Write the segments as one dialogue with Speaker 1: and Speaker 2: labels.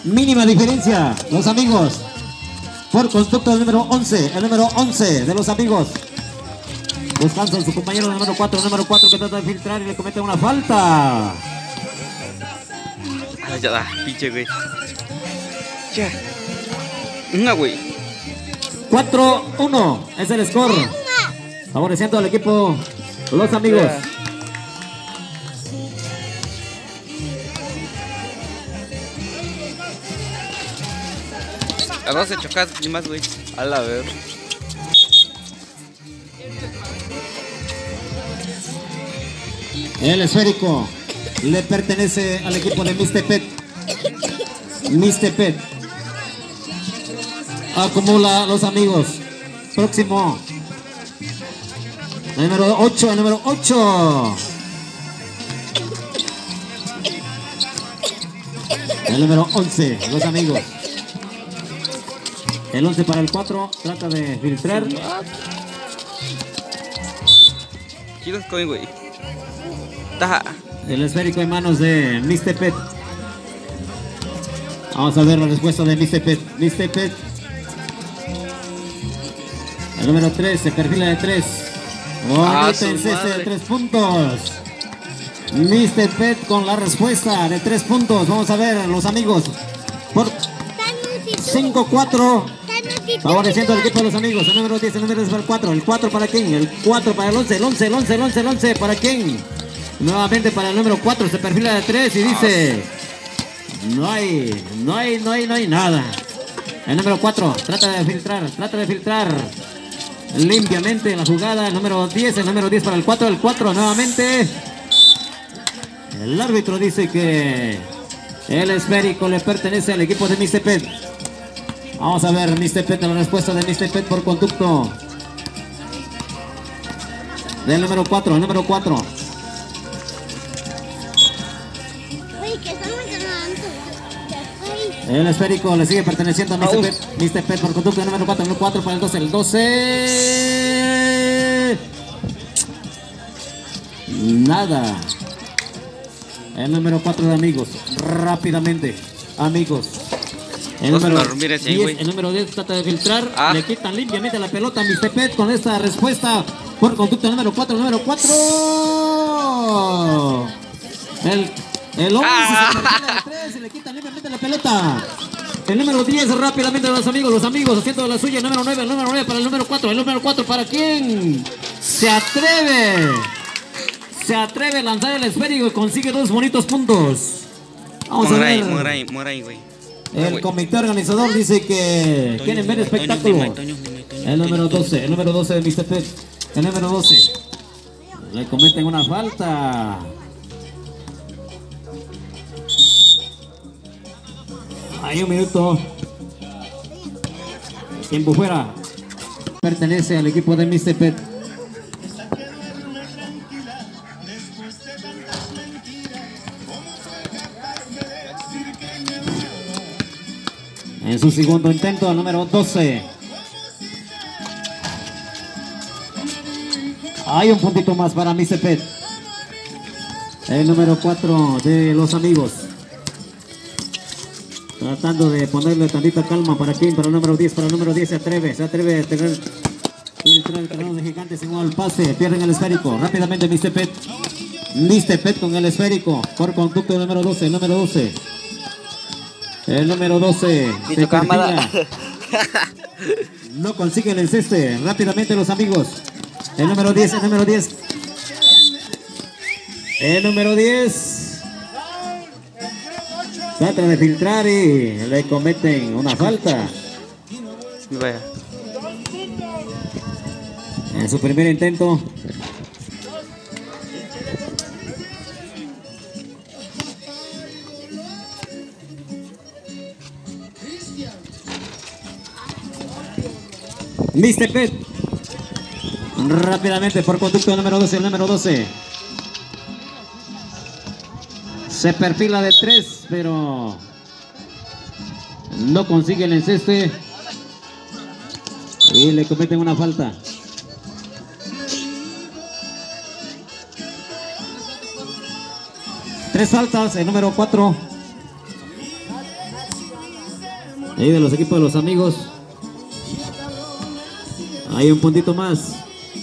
Speaker 1: Mínima diferencia, los amigos. Por conducto el número 11. El número 11 de los amigos. Buscando a su compañero el número 4. El número 4 que trata de filtrar y le comete una falta.
Speaker 2: Ah, ya da, pinche güey. Ya. Una güey.
Speaker 1: 4-1 es el score. Favoreciendo al equipo los amigos.
Speaker 2: A 12 chocas ni más, güey. A la ver.
Speaker 1: El esférico le pertenece al equipo de Mixtepec. Mixtepec acumula los amigos. Próximo. El número 8, el número 8. El número 11, los amigos. El 11 para el 4, trata de filtrar.
Speaker 2: Chicos, comen, güey. Taja.
Speaker 1: El esférico en manos de Mixtepec. Vamos a ver la respuesta de Mixtepec. Mixtepec. El número 3 se perfila de 3. Bonito en ceste de 3 puntos. Mixtepec con la respuesta de 3 puntos. Vamos a ver los amigos. Por 5-4. Favoreciendo al equipo de los amigos. El número 10, el número 10 para el 4. El 4 para quién. El 4 para el 11. El 11, el 11, el 11, el 11 para quién. Nuevamente para el número 4. Se perfila de 3 y dice: no hay nada. El número 4 trata de filtrar limpiamente la jugada. El número 10 para el 4. El 4 nuevamente. El árbitro dice que el esférico le pertenece al equipo de Mixtepec. Vamos a ver Mixtepec, la respuesta de Mixtepec por conducto del número 4. El número 4. El esférico le sigue perteneciendo a Mixtepec. Mixtepec por conducto del número 4. El número 4 para el 12. El 12. Nada. El número 4 de amigos. Rápidamente. Amigos. El número 10 trata de filtrar. Le quitan limpiamente la pelota a Mixtepec con esta respuesta por conducto del número 4. El número 4. El 11 se perfila de 3 y le quitan limpiamente la pelota. El número 10 rápidamente los amigos haciendo la suya. El número 9 para el número 4. El número 4 para quién. Se atreve a lanzar el esférico y consigue 2 bonitos puntos. Vamos a ver.
Speaker 2: Muera güey.
Speaker 1: El comité organizador dice que quieren ver espectáculo. El número 12 de Mixtepec. El número 12. Le cometen una falta. Hay un minuto. Tiempo fuera. Pertenece al equipo de Mixtepec. En su segundo intento, el número 12. Hay un puntito más para Mixtepec. El número 4 de los amigos. Tratando de ponerle tantita calma para quién, para el número 10, se atreve a tener el terreno de gigantes igual al pase, pierden el esférico, rápidamente Mixtepec con el esférico, por conducto del número 12, el número 12 se perfila, no consiguen el ceste, rápidamente los amigos, el número 10 trata de filtrar y le cometen una falta. En su primer intento. Mixtepec. Rápidamente por conducto número 12, el número 12. Se perfila de 3, pero no consigue el enceste y le cometen una falta. Tres faltas, el número 4. ahí de los equipos de los amigos. Hay un puntito más.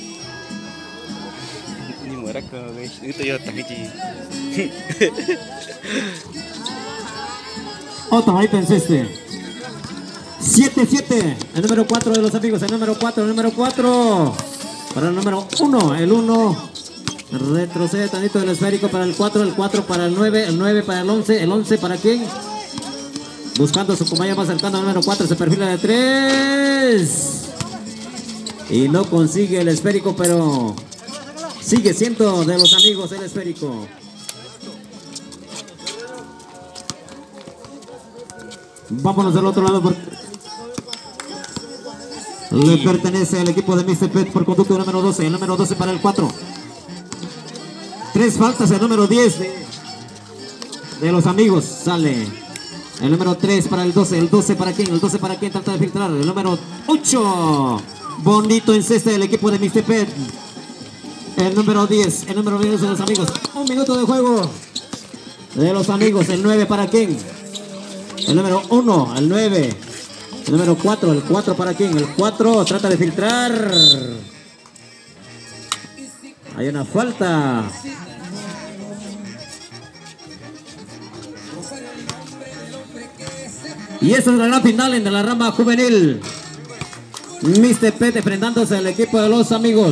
Speaker 1: Otro bonito enceste. 7-7. El número 4 de los amigos. El número 4. El número 4. Para el número 1. El 1. Retrocede tantito del esférico para el 4. El 4 para el 9. El 9 para el 11. El 11 para quién. Buscando a su compañero más cercano. El número 4 se perfila de 3. Y no consigue el esférico, pero sigue siendo de los amigos el esférico. Vámonos del otro lado. Le pertenece al equipo de Mr. Pet por conducto número 12. El número 12 para el 4. 3 faltas. El número 10 de los amigos sale. El número 3 para el 12. El 12 para quién. El 12 para quién trata de filtrar. El número 8. Bonito enceste del equipo de Mr. Pet. El número 10. El número 10 de los amigos. 1 minuto de juego de los amigos. El 9 para quién. El número 1. El 9. El número 4. El 4 para quién. El 4 trata de filtrar. Hay una falta. Y esa es la gran final en la rama juvenil. Mr. Pet enfrentándose al equipo de los amigos.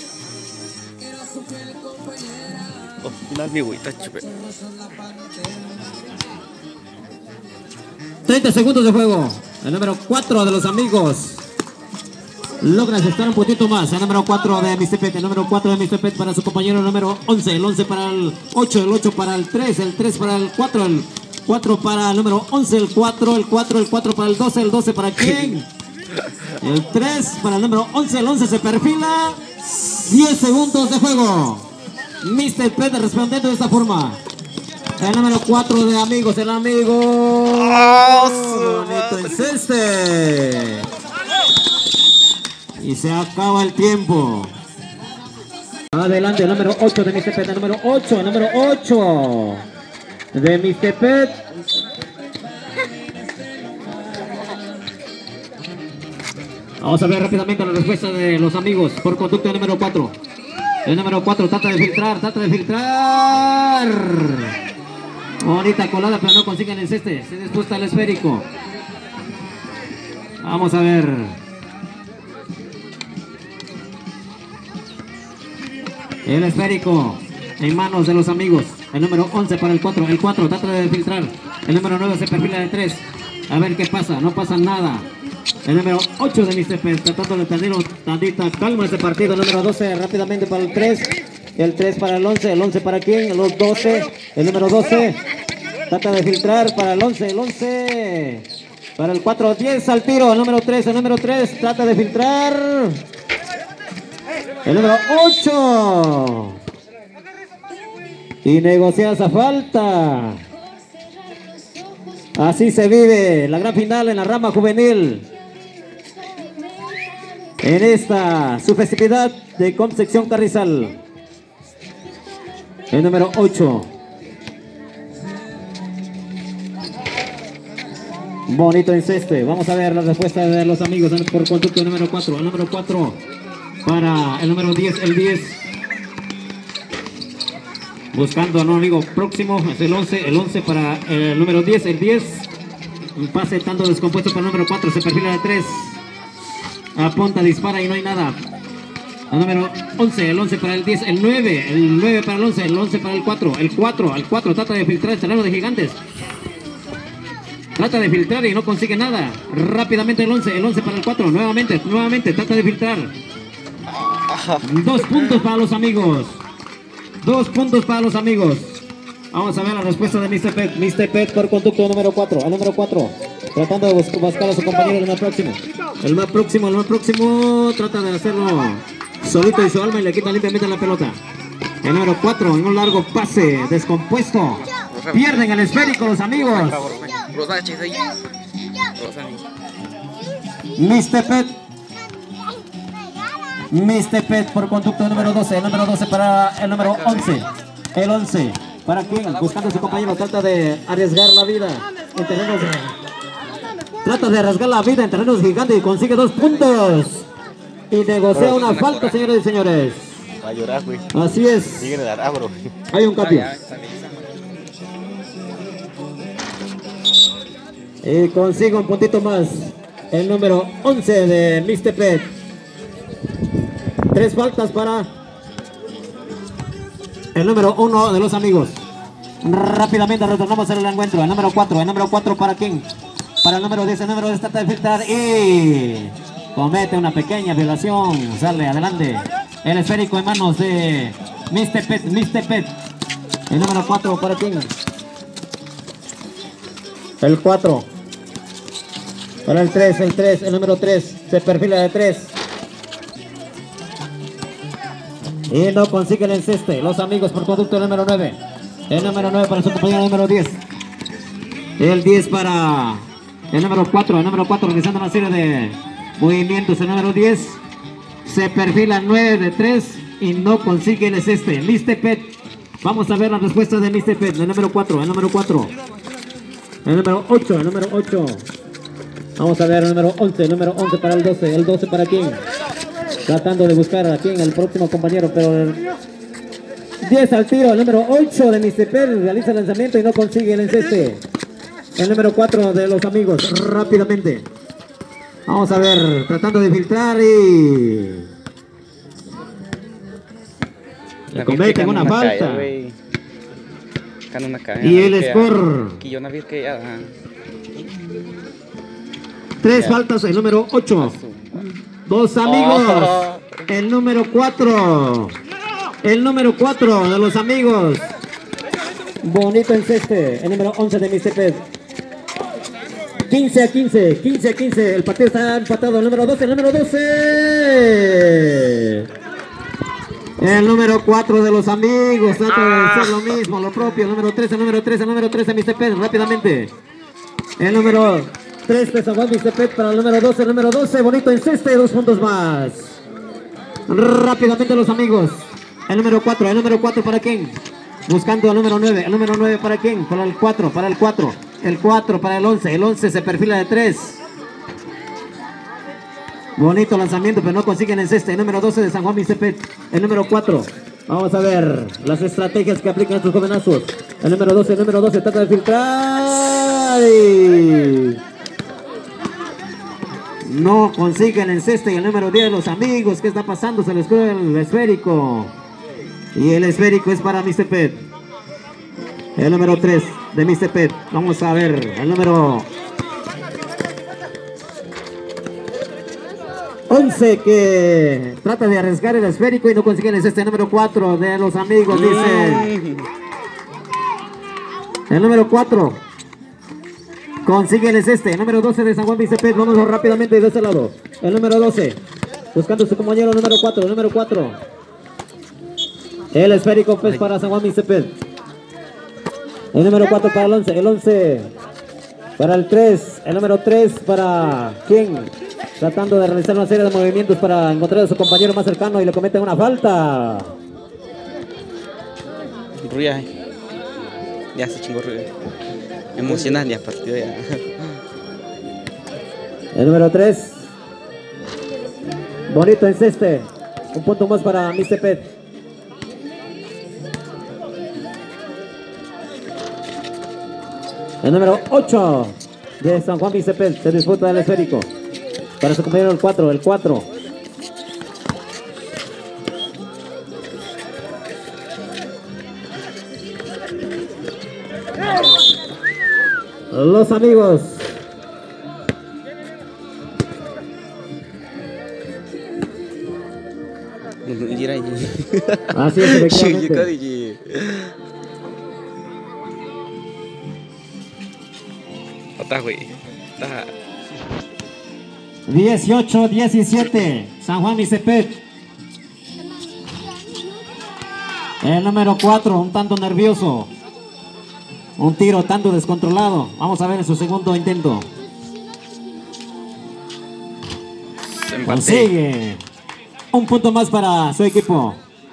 Speaker 1: 30 segundos de juego. El número 4 de los amigos logra estar un poquito más. El número 4 de Mr. Pet. El número 4 de Mr. Pet para su compañero número 11. El 11 para el 8. El 8 para el 3. El 3 para el 4. El 4 para el número 11. El 4. El 4. El 4 para el 12. El 12 para quién. El 3 para el número 11. El 11 se perfila. 10 segundos de juego. Mr. Pet respondiendo de esta forma. El número 4 de amigos. El amigo. Bonito enceste. Y se acaba el tiempo. Adelante el número 8 de Mr. Pet. El número 8. El número 8 de Mr. Pet. Vamos a ver rápidamente la respuesta de los amigos por conducto número 4. El número 4 trata de filtrar, Bonita colada, pero no consiguen el ceste. Se dispuesta el esférico. Vamos a ver. El esférico en manos de los amigos. El número 11 para el 4. El 4 trata de filtrar. El número 9 se perfila de 3. A ver qué pasa. No pasa nada. El número 8 de Mr. Pet tratando de tener tantita calma este partido. El número 12 rápidamente para el 3. El 3 para el 11. El 11 para quién. El 12. El número 12 trata de filtrar para el 11. El 11 para el 4. 10 al tiro. El número 3. El número 3 trata de filtrar. El número 8. Y negocia esa falta. Así se vive la gran final en la rama juvenil. En esta su festividad de Concepción Carrizal. El número 8. Bonito enceste. Vamos a ver la respuesta de los amigos por conducto número 4. El número 4 para el número 10. El 10. Buscando a un amigo próximo. Es el 11. El 11 para el número 10. El 10. Un pase tanto descompuesto para el número 4. Se perfila de 3. Apunta, dispara y no hay nada. El número 11, el 11 para el 10, el 9 para el 11, el 11 para el 4, el 4, al 4 trata de filtrar el terreno de Gigantes. Trata de filtrar y no consigue nada. Rápidamente el 11 para el 4, nuevamente trata de filtrar. 2 puntos para los amigos. 2 puntos para los amigos. Vamos a ver la respuesta de Mr. Pet. Mr. Pet por conducto número 4, el número 4. Tratando de buscar a su compañero el más próximo. El más próximo trata de hacerlo solito y su alma y le quita limpiamente la pelota. El número 4 en un largo pase descompuesto. Pierden el esférico los amigos. Mr. Pet. Mr. Pet por conducto número 12. El número 12 para el número 11. El 11 para quien buscando a su compañero trata de arriesgar la vida en terrenos Trata de rasgar la vida en terrenos gigantes y consigue 2 puntos. Y negocia una falta, señores y señores.
Speaker 2: Va a llorar, güey.
Speaker 1: Así es.
Speaker 2: Díganle dar abro.
Speaker 1: Hay un cambio. Y consigue un puntito más. El número 11 de Mr. Pet. 3 faltas para el número 1 de los amigos. Rápidamente retornamos al encuentro. El número 4. El número 4 para quién. Para el número 10. El número 10 trata de filtrar y comete una pequeña violación. Sale adelante. El esférico en manos de Mr. Pet. Mr. Pet. El número 4 para quién. El 4. Para el 3. El 3. El número 3. Se perfila de 3. Y no consigue el enceste. Los amigos por conducto del número 9. El número 9 para su compañero número 10. El 10 para el número 4. El número 4 realizando una serie de movimientos. El número 10 se perfila 9 de 3 y no consigue el enceste. Mr. Pet. Vamos a ver la respuesta de Mr. Pet. El número 4. El número 4. El número 8. El número 8. Vamos a ver el número 11. El número 11 para el 12. El 12 para quién. Tratando de buscar a quién, el próximo compañero, pero el 10 al tiro. El número 8 de Mr. Pet realiza el lanzamiento y no consigue el enceste. El número 4 de los amigos, rápidamente. Vamos a ver, tratando de filtrar y le cometen una falta. Y el score. 3 faltas, el número 8. 2 amigos. El número 4. El número 4 de los amigos. Bonito enceste. El número 11 de Mr. Pet. 15 a 15. 15 a 15. El partido está empatado. El número 12. El número 12. El número 4 de los amigos. Trata de hacer lo mismo, lo propio. El número 3. El número 3. El número 3 de Mr. Pet. Rápidamente. El número 3 de San Juan Mr. Pet para el número 12. El número 12. Bonito enceste. 2 puntos más. Rápidamente los amigos. El número 4. El número 4 para quién. Buscando el número 9. El número 9 para quién. Para el 4. Para el 4. El 4 para el 11. El 11 se perfila de 3. Bonito lanzamiento, pero no consiguen el enceste. El número 12 de San Juan Mr. Pet. El número 4. Vamos a ver las estrategias que aplican estos jovenazos. El número 12. El número 12 trata de filtrar. Y no consiguen el enceste. Y el número 10 de los amigos. ¿Qué está pasando? Se les queda el esférico. Y el esférico es para Mr. Pet. El número 3 de Mr. Pet. Vamos a ver el número 11 que trata de arriesgar el esférico y no consigue el enceste. El número 4 de los amigos dice. El número 4 consigue el enceste. El número 12 de San Juan Mr. Pet. Vamos rápidamente de este lado. El número 12 buscando su compañero. El número 4. El número 4. El esférico pues para San Juan Mr. Pet. El número 4 para el 11. El 11 para el 3. El número 3 para quién. Tratando de realizar una serie de movimientos para encontrar a su compañero más cercano y le cometen una falta.
Speaker 2: Ruya. Ya se chingó Ruya. Emocional ya partido ya.
Speaker 1: El número 3. Bonito enceste. Un punto más para Mr. Pet. El número 8 de San Juan Mr. Pet se disputa del esférico. Para su compañero el 4, el 4. Los amigos. Así es, efectivamente. 18-17, San Juan Mr. Pet. El número 4, un tanto nervioso. Un tiro tanto descontrolado. Vamos a ver en su segundo intento. Consigue un punto más para su equipo.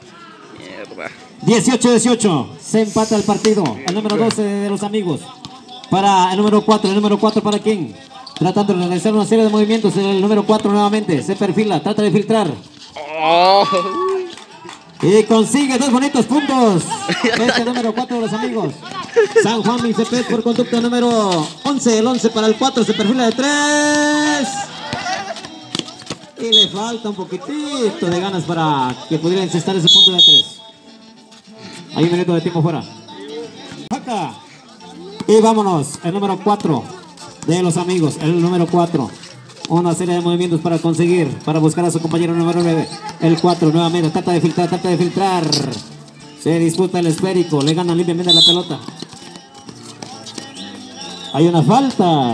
Speaker 1: 18-18, se empata el partido. El número 12 de los amigos. Para el número 4, el número 4 para quién. Tratando de realizar una serie de movimientos. El número 4 nuevamente se perfila, trata de filtrar.
Speaker 2: Oh.
Speaker 1: Y consigue 2 bonitos puntos. Este número 4 de los amigos. San Juan Mixtepec por conducto número 11. El 11 para el 4 se perfila de 3. Y le falta un poquitito de ganas para que pudiera encestar ese punto de 3. Hay un minuto de tiempo fuera. Acá. Y vámonos. El número 4 de los amigos. El número 4. Una serie de movimientos para conseguir, para buscar a su compañero número 9. El 4 nuevamente. Trata de filtrar, trata de filtrar. Se disputa el esférico. Le ganan limpiamente la pelota. Hay una falta.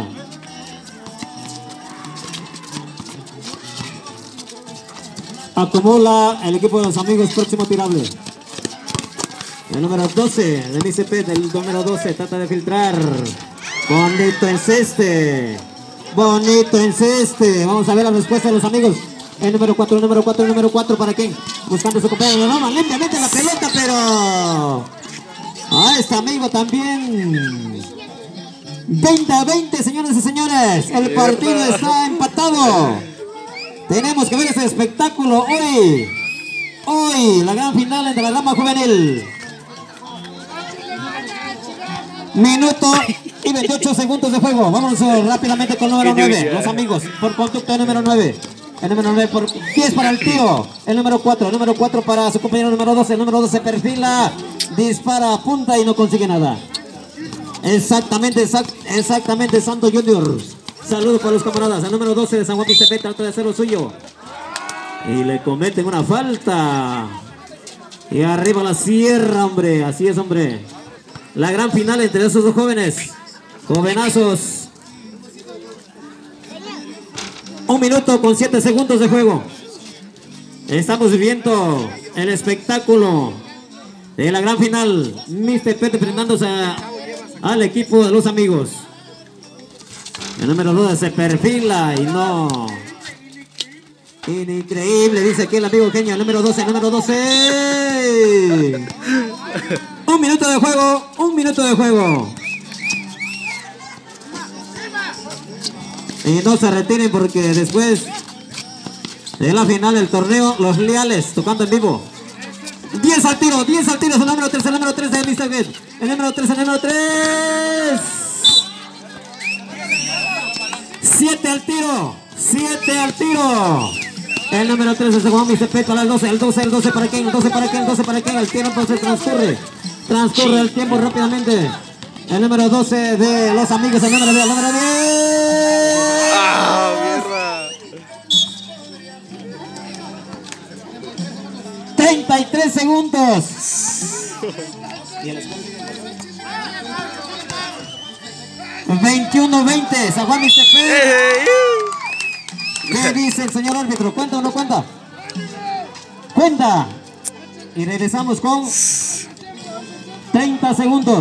Speaker 1: Acumula el equipo de los amigos. Próximo tirable. El número 12 de Mixtepec, el número 12 trata de filtrar. Bonito enceste. Bonito enceste. Vamos a ver la respuesta de los amigos. El número 4, el número 4, el número 4 para quién. Buscando su compañero. No, limpiamente la pelota, pero a este amigo también. 20-20, señores y señores. El partido está empatado. Tenemos que ver este espectáculo hoy. Hoy, la gran final entre la rama juvenil. Minuto y 28 segundos de juego. Vamos rápidamente con el número 9. Los amigos, por conducto número 9. El número 9 por 10 para el tío. El número 4. El número 4 para su compañero número 12. El número 12 perfila. Dispara, apunta y no consigue nada. Exactamente, exactamente, Santo Junior. Saludos para los camaradas. El número 12 de San Juan Mixtepec trata de hacer lo suyo. Y le cometen una falta. Y arriba la sierra, hombre. Así es, hombre. La gran final entre esos dos jóvenes. Jovenazos. 1 minuto con 7 segundos de juego. Estamos viviendo el espectáculo de la gran final. Mixtepec enfrentándose al equipo de los amigos. El número 12 se perfila y no. Increíble, dice aquí el amigo Kenia. El número 12, el número 12. 1 minuto de juego, 1 minuto de juego. Y no se retiren porque después de la final del torneo, los leales tocando en vivo. 10 al tiro, 10 al tiro. Es el número 3, el número 3 de Mixtepec. El número 3, el número 3. 7 al tiro, 7 al tiro. El número 3 de San Juan Mixtepec para el 12, el 12, el 12 para quién, el 12 para quién, el 12 para quién. El tiempo se transcurre. Transcurre el tiempo rápidamente. El número 12 de los amigos, el número 10, el número 10.
Speaker 2: ¡Ah, mierda!
Speaker 1: 33 segundos. 21-20, San Juan Mixtepec. ¿Qué dice el señor árbitro? ¿Cuenta o no cuenta? Cuenta. Y regresamos con 30 segundos.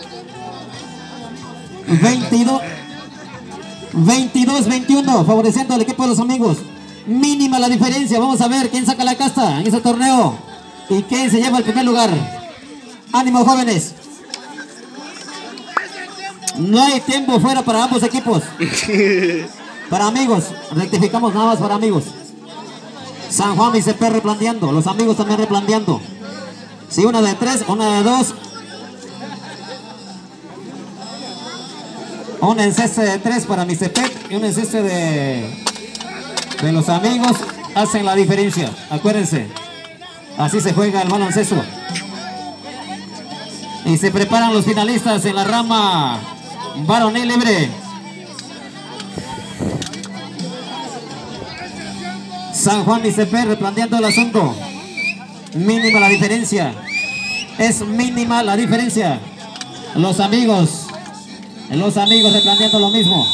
Speaker 1: 22-21, favoreciendo al equipo de los amigos. Mínima la diferencia. Vamos a ver quién saca la casta en ese torneo y quién se lleva el primer lugar. Ánimo, jóvenes. No hay tiempo fuera para ambos equipos. Para amigos, rectificamos nada más para amigos. San Juan Mixtepec replanteando, los amigos también replanteando. Si una de 3, una de 2. Un enceste de 3 para Mixtepec y un enceste de los amigos hacen la diferencia. Acuérdense, así se juega el baloncesto. Y se preparan los finalistas en la rama varonil libre. San Juan Mixtepec replanteando el asunto. Mínima la diferencia. Es mínima la diferencia. Los amigos replanteando lo mismo.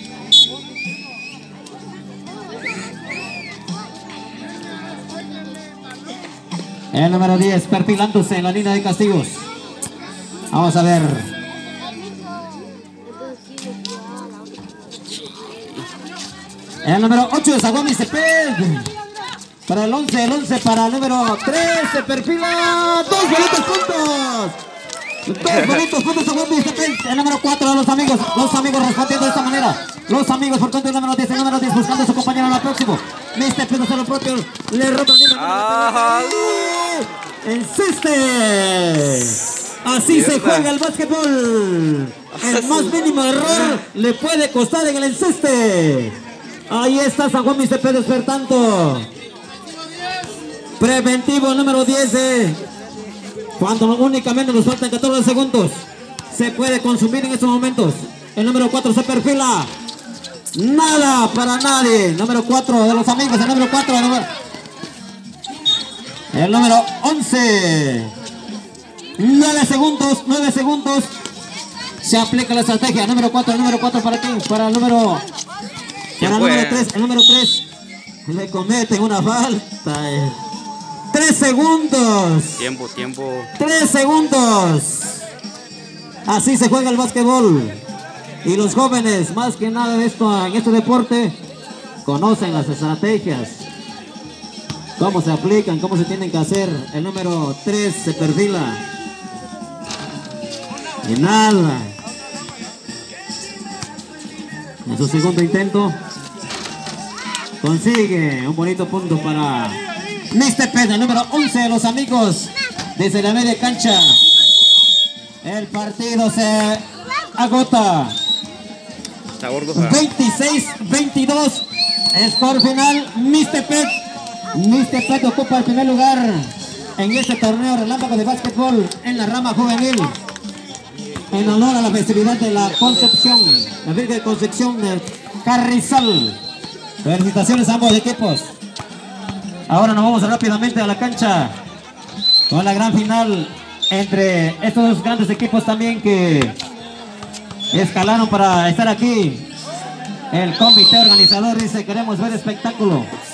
Speaker 1: El número 10 perfilándose en la línea de castigos. Vamos a ver. El número 8 de San Juan Mixtepec. Para el 11, el 11 para el número 3. Se perfila. 2 bonitos puntos. 2 bonitos puntos San Juan Mixtepec. El número 4 de los amigos. Los amigos respondiendo de esta manera. perfila los amigos, por tanto el número 10 buscando a su compañero en la próxima. Mr. Pez hace lo propio, le roba el número. Insiste. Así se juega el básquetbol. El más mínimo error le puede costar en el enceste. Ahí está San Juan Mr. Pez despertando. Preventivo número 10. Cuando únicamente nos faltan 14 segundos. Se puede consumir en estos momentos. El número 4 se perfila. Nada para nadie. Número 4 de los amigos. El número 4. El número 11. 9 segundos. 9 segundos. Se aplica la estrategia. Número 4. El número 4 para quién? Para el número. Para el número 3. El número 3. Le cometen una falta. 3 segundos.
Speaker 2: Tiempo.
Speaker 1: 3 segundos. Así se juega el básquetbol. Y los jóvenes, más que nada en este deporte, conocen las estrategias. Cómo se aplican, cómo se tienen que hacer. El número 3 se perfila. Y nada. En su segundo intento, consigue un bonito punto para Mr. Pez, el número 11 de los amigos. Desde la media cancha. El partido se agota. 26-22. Score final. Mr. Pez ocupa el primer lugar en este torneo relámpago de básquetbol en la rama juvenil. En honor a la festividad de la Concepción, la Virgen de Concepción de Carrizal. Felicitaciones a ambos equipos. Ahora nos vamos rápidamente a la cancha con la gran final entre estos dos grandes equipos también que escalaron para estar aquí. El comité organizador dice: queremos ver espectáculo.